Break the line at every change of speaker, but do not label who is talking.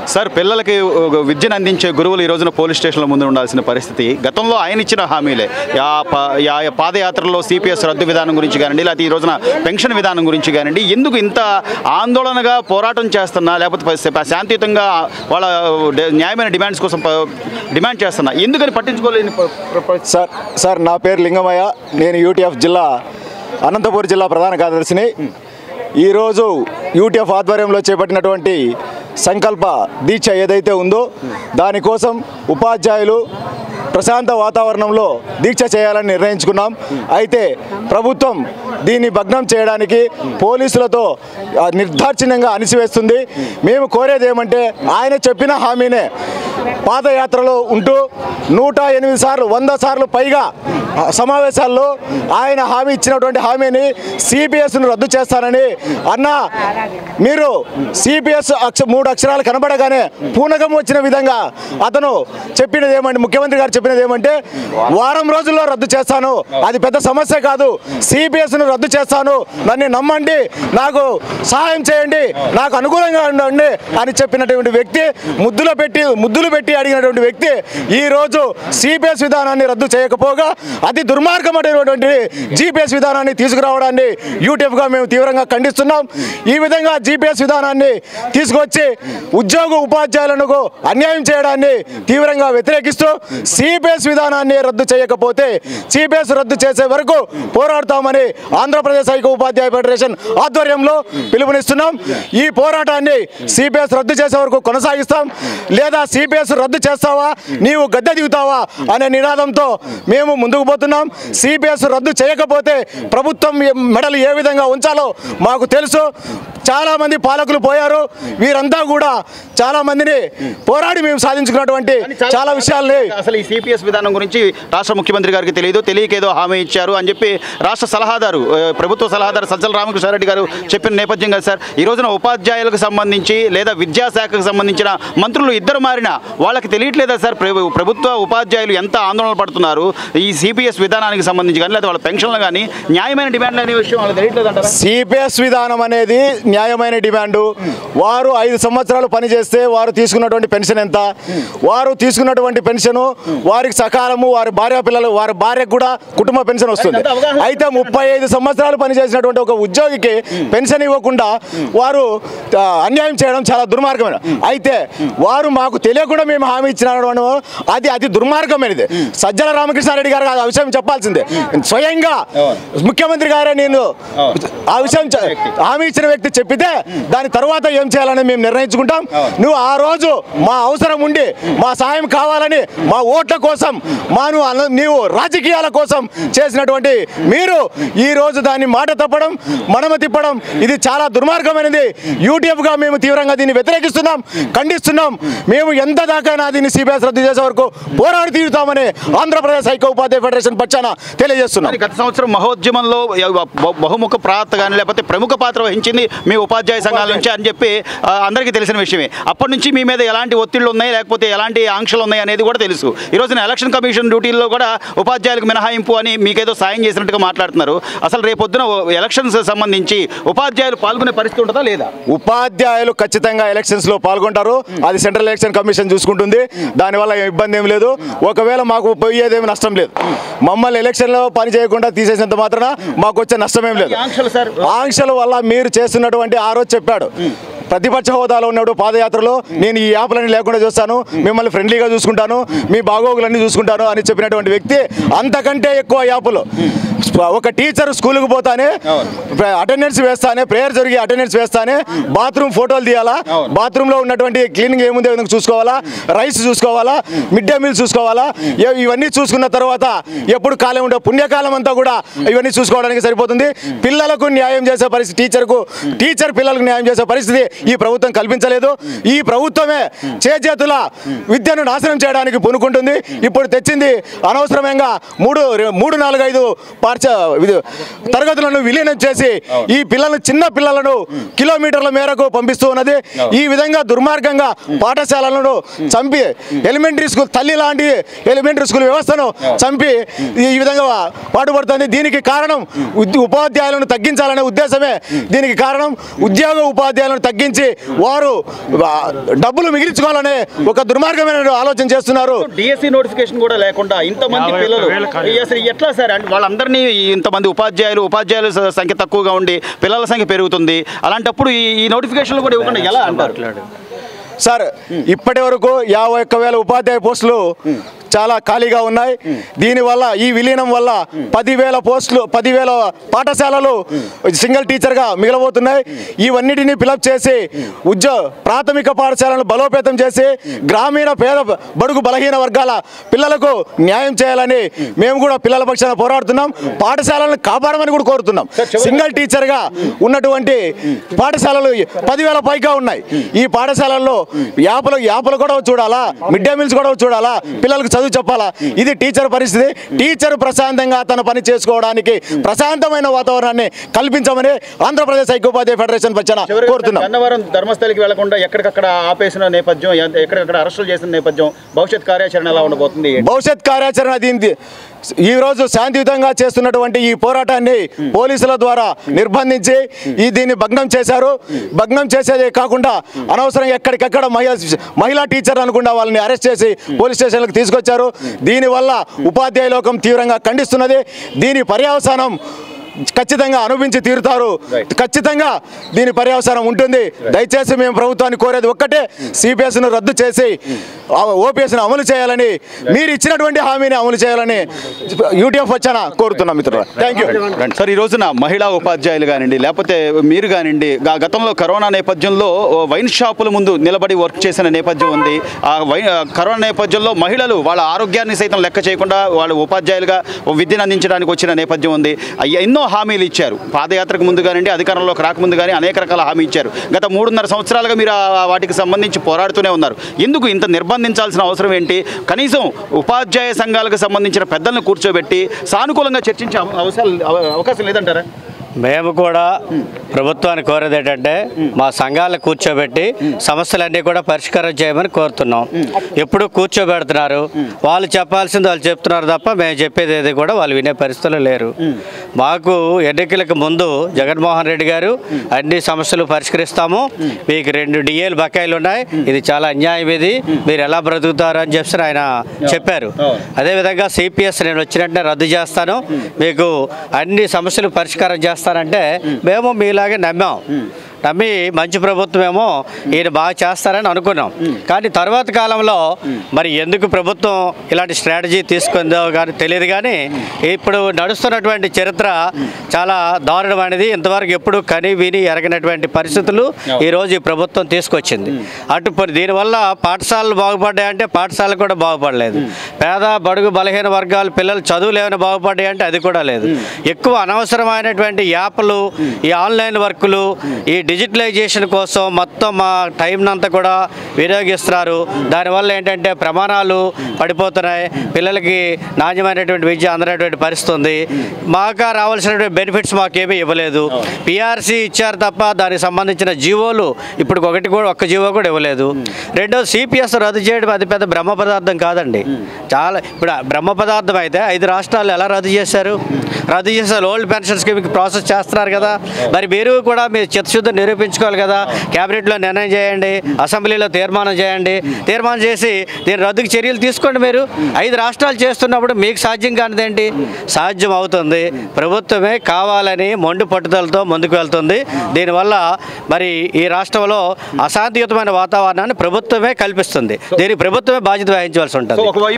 Sir పిల్లలకి విద్యను అందించే గురువులు ఈ రోజున పోలీస్ స్టేషన్ల ముందు ఉండాల్సిన పరిస్థితి గతంలో ఆయన ఇచ్చిన హామీలే పాదయాత్రలో సిపిఎస్ రద్దు విధానం గురించి కానివ్వండి, లేకపోతే ఈ రోజున పెన్షన్ విధానం గురించి కానివ్వండి, ఎందుకు ఇంత ఆందోళనగా పోరాటం చేస్తున్నా, లేకపోతే శాంతియుతంగా వాళ్ళ న్యాయమైన డిమాండ్స్ కోసం డిమాండ్ చేస్తున్నా, ఎందుకని పట్టించుకోలేని?
సార్ నా పేరు లింగమయ్య, నేను యూటీఎఫ్ జిల్లా అనంతపురం జిల్లా ప్రధాన కార్యదర్శిని. ఈరోజు యూటీఎఫ్ ఆధ్వర్యంలో చేపట్టినటువంటి సంకల్ప దీక్ష ఏదైతే ఉందో దానికోసం ఉపాధ్యాయులు ప్రశాంత వాతావరణంలో దీక్ష చేయాలని నిర్ణయించుకున్నాం. అయితే ప్రభుత్వం దీన్ని భగ్నం చేయడానికి పోలీసులతో నిర్దాక్షిణ్యంగా అణిసివేస్తుంది. మేము కోరేది ఏమంటే ఆయన చెప్పిన హామీనే పాదయాత్రలో ఉంటూ 108 సార్లు 100 సార్లు పైగా సమావేశాల్లో ఆయన హామీ ఇచ్చినటువంటి హామీని సిపిఎస్ను రద్దు చేస్తానని అన్నా. మీరు సిపిఎస్ 3 అక్షరాలు కనబడగానే పూనకం వచ్చిన విధంగా అతను చెప్పినది ఏమంటే, ముఖ్యమంత్రి గారు చెప్పినది ఏమంటే వారం రోజుల్లో రద్దు చేస్తాను, అది పెద్ద సమస్య కాదు, సిపిఎస్ను రద్దు చేస్తాను, నన్ను నమ్మండి, నాకు సహాయం చేయండి, నాకు అనుకూలంగా ఉండండి అని చెప్పినటువంటి వ్యక్తి, ముద్దులు పెట్టి అడిగినటువంటి వ్యక్తి ఈరోజు సిపిఎస్ విధానాన్ని రద్దు చేయకపోగా అతి దుర్మార్గమైనటువంటి జిపిఎస్ విధానాన్ని తీసుకురావడాన్ని యూటీఎఫ్గా మేము తీవ్రంగా ఖండిస్తున్నాం. ఈ విధంగా జిపిఎస్ విధానాన్ని తీసుకొచ్చి ఉపాధ్యాయులకు అన్యాయం చేయడాన్ని తీవ్రంగా వ్యతిరేకిస్తూ సిపిఎస్ విధానాన్ని రద్దు చేయకపోతే సిపిఎస్ రద్దు చేసే వరకు పోరాడతామని ఆంధ్రప్రదేశ్ ఐక్య ఉపాధ్యాయ ఫెడరేషన్ ఆధ్వర్యంలో పిలుపునిస్తున్నాం. ఈ పోరాటాన్ని సిపిఎస్ రద్దు చేసే వరకు కొనసాగిస్తాం. లేదా సిపిఎస్ రద్దు చేస్తావా, నీవు గద్దె దిగుతావా అనే నినాదంతో మేము ముందుకు పోతున్నాం. సిపిఎస్ రద్దు చేయకపోతే ప్రభుత్వం మెడలు ఏ విధంగా ఉంచాలో మాకు తెలుసు. చాలామంది పాలకులు పోయారు, వీరంతా కూడా చాలా మందిని పోరాడి మేము సాధించుకున్నటువంటి చాలా విషయాల్ని.
అసలు ఈ సిపిఎస్ విధానం గురించి రాష్ట్ర ముఖ్యమంత్రి గారికి తెలియకేదో హామీ ఇచ్చారు అని చెప్పి రాష్ట్ర సలహాదారు, ప్రభుత్వ సలహాదారు సజ్జల రామకృష్ణారెడ్డి గారు చెప్పిన నేపథ్యం కదా సార్. ఈ రోజున ఉపాధ్యాయులకు సంబంధించి లేదా విద్యాశాఖకు సంబంధించిన మంత్రులు ఇద్దరు మారినా వాళ్ళకి తెలియట్లేదా సార్ ప్రభుత్వ ఉపాధ్యాయులు ఎంత ఆందోళన పడుతున్నారు ఈ సిపిఎస్ విధానానికి సంబంధించి కానీ, లేదా వాళ్ళ పెన్షన్లు కానీ న్యాయమైన డిమాండ్లు అనే విషయం వాళ్ళకి తెలియట్లేదంటారా?
సిపిఎస్ విధానం అనేది న్యాయమైన డిమాండు. వారు 5 సంవత్సరాలు పనిచేస్తే వారు తీసుకున్నటువంటి పెన్షన్ ఎంత, వారు తీసుకున్నటువంటి పెన్షన్ వారికి సకాలము వారి భార్యకు కూడా కుటుంబ పెన్షన్ వస్తుంది. అయితే 35 సంవత్సరాలు పనిచేసినటువంటి ఒక ఉద్యోగికి పెన్షన్ ఇవ్వకుండా వారు అన్యాయం చేయడం చాలా దుర్మార్గమైన. అయితే వారు మాకు తెలియకుండా మేము హామీ ఇచ్చిన అది అతి దుర్మార్గమైనది. సజ్జల రామకృష్ణారెడ్డి గారు ఆ విషయం చెప్పాల్సిందే. స్వయంగా ముఖ్యమంత్రి గారే నేను ఆ విషయం హామీ ఇచ్చిన వ్యక్తి చెప్పితే దాని తర్వాత ఏం చేయాలని మేము నిర్ణయించుకుంటాం. నువ్వు ఆ రోజు మా అవసరం ఉండి మా సాయం కావాలని మా ఓట్ల కోసం నీవు రాజకీయాల కోసం చేసినటువంటి మీరు ఈ రోజు దాన్ని మాట తప్పడం మనమ తిప్పడం ఇది చాలా దుర్మార్గమైనది. యూటీఎఫ్గా మేము తీవ్రంగా దీన్ని వ్యతిరేకిస్తున్నాం, ఖండిస్తున్నాం. మేము ఎంత దాకా దీన్ని సిపిఎస్ రద్దు చేసే వరకు పోరాడి తీరుతామని ఆంధ్రప్రదేశ్ ఐక్య ఉపాధ్యాయ ఫెడరేషన్ పక్షాన తెలియజేస్తున్నాం.
గత సంవత్సరం మహోద్యమంలో బహుముఖ పాత్ర కానీ లేకపోతే ప్రముఖ పాత్ర వహించింది మీ ఉపాధ్యాయ సంఘాల నుంచి అని చెప్పి అందరికీ తెలిసిన విషయమే. అప్పటి నుంచి మీ మీద ఎలాంటి ఒత్తిళ్లు ఉన్నాయి లేకపోతే ఎలాంటి ఆంక్షలు ఉన్నాయి అనేది కూడా తెలుసు. ఈ రోజున ఎలక్షన్ కమిషన్ డ్యూటీల్లో కూడా ఉపాధ్యాయులకు మినహాయింపు అని మీకేదో సాయం చేసినట్టుగా మాట్లాడుతున్నారు. అసలు రేపొద్దున ఎలక్షన్స్ సంబంధించి ఉపాధ్యాయులు పాల్గొనే పరిస్థితి ఉంటుందా లేదా?
ఉపాధ్యాయులు ఖచ్చితంగా ఎలక్షన్స్లో పాల్గొంటారు. అది సెంట్రల్ ఎలక్షన్ కమిషన్ చూసుకుంటుంది. దానివల్ల ఇబ్బంది ఏం లేదు. ఒకవేళ మాకు పోయేదేమి నష్టం లేదు. మమ్మల్ని ఎలక్షన్లో పని చేయకుండా తీసేసినంత మాత్రాన మాకు వచ్చే నష్టమేం లేదు. ఆంక్షల వల్ల మీరు చేస్తున్నటువంటి ఆ రోజు చెప్పాడు ప్రతిపక్ష హోదాలో ఉన్నాడు పాదయాత్రలో, నేను ఈ యాప్లన్నీ లేకుండా చూస్తాను, మిమ్మల్ని ఫ్రెండ్లీగా చూసుకుంటాను, మీ బాగోగులన్నీ చూసుకుంటాను అని చెప్పినటువంటి వ్యక్తి అంతకంటే ఎక్కువ యాప్లు. ఒక టీచర్ స్కూల్కి పోతానే అటెండెన్స్ వేస్తానే, ప్రేయర్ జరిగి అటెండెన్స్ వేస్తానే బాత్రూమ్ ఫోటోలు తీయాలా, బాత్రూంలో ఉన్నటువంటి క్లీనింగ్ ఏముందో చూసుకోవాలా, రైస్ చూసుకోవాలా, మిడ్ డే మీల్ చూసుకోవాలా, ఇవన్నీ చూసుకున్న తర్వాత ఎప్పుడు కాలం ఉండే పుణ్యకాలం అంతా కూడా ఇవన్నీ చూసుకోవడానికి సరిపోతుంది. పిల్లలకు న్యాయం చేసే పరిస్థితి, టీచర్ పిల్లలకు న్యాయం చేసే పరిస్థితి ఈ ప్రభుత్వం కల్పించలేదు. ఈ ప్రభుత్వమే చేతుల విద్యను నాశనం చేయడానికి పూనుకుంటుంది. ఇప్పుడు తెచ్చింది అనవసరంగా 3, 4, 5 తరగతులను విలీనం చేసి ఈ చిన్న పిల్లలను కిలోమీటర్ల మేరకు పంపిస్తూ ఉన్నది. ఈ విధంగా దుర్మార్గంగా పాఠశాలలను చంపి ఎలిమెంటరీ స్కూల్ తల్లి లాంటి ఎలిమెంటరీ స్కూల్ వ్యవస్థను చంపి ఈ విధంగా పాటుపడుతుంది. దీనికి కారణం ఉపాధ్యాయులను తగ్గించాలనే ఉద్దేశమే దీనికి కారణం. ఉద్యోగ ఉపాధ్యాయులను తగ్గించి తగ్గించి వారు డబ్బులు మిగిల్చుకోవాలనే ఒక దుర్మార్గమైన ఆలోచన చేస్తున్నారు.
డిఎస్సి నోటిఫికేషన్ కూడా లేకుండా ఇంతమంది పిల్లలు అసలు ఎట్లా సార్? అంటే వాళ్ళందరినీ ఇంతమంది ఉపాధ్యాయుల సంఖ్య తక్కువగా ఉండి పిల్లల సంఖ్య పెరుగుతుంది. అలాంటప్పుడు ఈ నోటిఫికేషన్లు కూడా ఇవ్వకుండా ఎలా అంటారు?
సార్, ఇప్పటి వరకు 51,000 ఉపాధ్యాయ పోస్టులు చాలా ఖాళీగా ఉన్నాయి. దీనివల్ల ఈ విలీనం వల్ల 10,000 పాఠశాలలు సింగిల్ టీచర్గా మిగలబోతున్నాయి. ఇవన్నిటిని ఫిలప్ చేసి ప్రాథమిక పాఠశాలను బలోపేతం చేసి గ్రామీణ పేద బడుగు బలహీన వర్గాల పిల్లలకు న్యాయం చేయాలని మేము కూడా పిల్లల పక్షాన పోరాడుతున్నాం. పాఠశాలను కాపాడమని కూడా కోరుతున్నాం. సింగిల్ టీచర్గా ఉన్నటువంటి పాఠశాలలు 10,000 పైగా ఉన్నాయి. ఈ పాఠశాలల్లో యాపలు కూడా చూడాలా, మిడ్ డే మీల్స్ కూడా చూడాలా, పిల్లలకు చదువు చెప్పాలా? ఇది టీచర్ పరిస్థితి. టీచర్ ప్రశాంతంగా తన పని చేసుకోవడానికి ప్రశాంతమైన వాతావరణాన్ని కల్పించమని ఆంధ్రప్రదేశ్ ఐక్యోపాధ్యాయ ఫెడరేషన్ పక్షాన కోరుతున్నాం.
గన్నవరం ధర్మస్థలికి వెళ్లకుండా ఎక్కడికక్కడ ఆపేసిన నేపథ్యం, ఎక్కడికక్కడ అరెస్టులు చేసిన నేపథ్యం, భవిష్యత్ కార్యాచరణ ఎలా ఉండబోతుంది?
భవిష్యత్ కార్యాచరణ దీని ఈరోజు శాంతియుతంగా చేస్తున్నటువంటి ఈ పోరాటాన్ని పోలీసుల ద్వారా నిర్బంధించి దీన్ని భగ్నం చేశారు. భగ్నం చేసేదే కాకుండా అనవసరం ఎక్కడికెక్కడ మహిళా టీచర్ అనుకుండా వాళ్ళని అరెస్ట్ చేసి పోలీస్ స్టేషన్లకు తీసుకొచ్చారు. దీనివల్ల ఉపాధ్యాయ లోకం తీవ్రంగా ఖండిస్తున్నది. దీని పర్యవసానం ఖచ్చితంగా అనుభవించి తీరుతారు. ఖచ్చితంగా దీని పర్యవసానం ఉంటుంది. దయచేసి మేము ప్రభుత్వాన్ని కోరేది ఒక్కటే, సిపిఎస్ను రద్దు చేసి ఓపీఎస్ను అమలు చేయాలని, మీరు ఇచ్చినటువంటి హామీని అమలు చేయాలని యూటీఎఫ్ వచ్చాన కోరుతున్నాం మిత్రులు. Thank you
sir. ఈ రోజున మహిళా ఉపాధ్యాయులు కానివ్వండి, లేకపోతే మీరు కానివ్వండి, గతంలో కరోనా నేపథ్యంలో వైన్ షాపుల ముందు నిలబడి వర్క్ చేసిన నేపథ్యం ఉంది. కరోనా నేపథ్యంలో మహిళలు వాళ్ళ ఆరోగ్యాన్ని సైతం లెక్క చేయకుండా వాళ్ళు ఉపాధ్యాయులుగా విద్యను అందించడానికి వచ్చిన నేపథ్యం ఉంది. ఎన్నో హామీలు ఇచ్చారు. పాదయాత్రకు ముందు కానివ్వండి, అధికారంలోకి రాకముందు కానీ అనేక రకాల హామీ ఇచ్చారు. గత 3.5 సంవత్సరాలుగా మీరు వాటికి సంబంధించి పోరాడుతూనే ఉన్నారు. ఎందుకు ఇంత నిర్బంధించాల్సిన అవసరం ఏంటి? కనీసం ఉపాధ్యాయ సంఘాలకు సంబంధించిన పెద్దలను కూర్చోబెట్టి సానుకూలంగా చర్చించే అవకాశం లేదంటారా?
మేము కూడా ప్రభుత్వాన్ని కోరేది ఏంటంటే మా సంఘాలను కూర్చోబెట్టి సమస్యలన్నీ కూడా పరిష్కారం చేయమని కోరుతున్నాం. ఎప్పుడు కూర్చోబెడుతున్నారు, వాళ్ళు చెప్పాల్సింది వాళ్ళు చెప్తున్నారు తప్ప మేము చెప్పేది ఏది కూడా వాళ్ళు వినే పరిస్థితులు లేరు. మాకు ఎన్నికలకు ముందు జగన్మోహన్ రెడ్డి గారు అన్ని సమస్యలు పరిష్కరిస్తాము, మీకు 2 డిఏలు బకాయిలు ఉన్నాయి, ఇది చాలా అన్యాయం, ఇది మీరు ఎలా బ్రతుకుతారు అని చెప్పి ఆయన చెప్పారు. అదేవిధంగా సిపిఎస్ నేను వచ్చినట్టే రద్దు చేస్తాను, మీకు అన్ని సమస్యలు పరిష్కారం చేస్తానంటే మేము మీలాగే నమ్మి మంచి ప్రభుత్వమేమో ఈయన బాగా చేస్తారని అనుకున్నాం. కానీ తర్వాత కాలంలో మరి ఎందుకు ప్రభుత్వం ఇలాంటి స్ట్రాటజీ తీసుకుందో కానీ తెలియదు. కానీ ఇప్పుడు నడుస్తున్నటువంటి చరిత్ర చాలా దారుణమైనది. ఇంతవరకు ఎప్పుడు కని విని ఎరగినటువంటి పరిస్థితులు ఈరోజు ఈ ప్రభుత్వం తీసుకొచ్చింది. దీనివల్ల పాఠశాలలు బాగుపడ్డాయంటే పాఠశాలలు కూడా బాగుపడలేదు. పేద బడుగు బలహీన వర్గాల పిల్లలు చదువులు ఏమైనా బాగుపడ్డాయంటే అది కూడా లేదు. ఎక్కువ అనవసరమైనటువంటి యాప్లు, ఈ ఆన్లైన్ వర్కులు, ఈ డిజిటలైజేషన్ కోసం మొత్తం మా టైంనంతా కూడా వినియోగిస్తున్నారు. దానివల్ల ఏంటంటే ప్రమాణాలు పడిపోతున్నాయి, పిల్లలకి నాణ్యమైనటువంటి విద్య అందనటువంటి పరిస్థితి ఉంది. మాకు రావాల్సినటువంటి బెనిఫిట్స్ మాకేమీ ఇవ్వలేదు. పిఆర్సీ ఇచ్చారు తప్ప దానికి సంబంధించిన జీవోలు ఇప్పుడు ఒక్క జీవో కూడా ఇవ్వలేదు. రెండోది సిపిఎస్ రద్దు చేయడం అది పెద్ద బ్రహ్మ పదార్థం కాదండి. ఇప్పుడు బ్రహ్మ పదార్థం అయితే 5 రాష్ట్రాలు ఎలా రద్దు చేశారు? రద్దు చేశారు. ఓల్డ్ పెన్షన్ స్కీమ్కి ప్రాసెస్ చేస్తున్నారు కదా, మరి మీరు కూడా మీ చిత్తశుద్ధి నిరూపించుకోవాలి కదా. క్యాబినెట్లో నిర్ణయం చేయండి, అసెంబ్లీలో తీర్మానం చేయండి, తీర్మానం చేసి దీని రద్దుకి చర్యలు తీసుకోండి. మీరు 5 రాష్ట్రాలు చేస్తున్నప్పుడు మీకు సాధ్యం కానిదేంటి? సాధ్యం అవుతుంది. ప్రభుత్వమే కావాలని మొండి పట్టుదలతో ముందుకు వెళ్తుంది. దీనివల్ల మరి ఈ రాష్ట్రంలో అశాంతియుతమైన వాతావరణాన్ని ప్రభుత్వమే కల్పిస్తుంది. దీనికి ప్రభుత్వమే బాధ్యత వహించవలసి ఉంటుంది.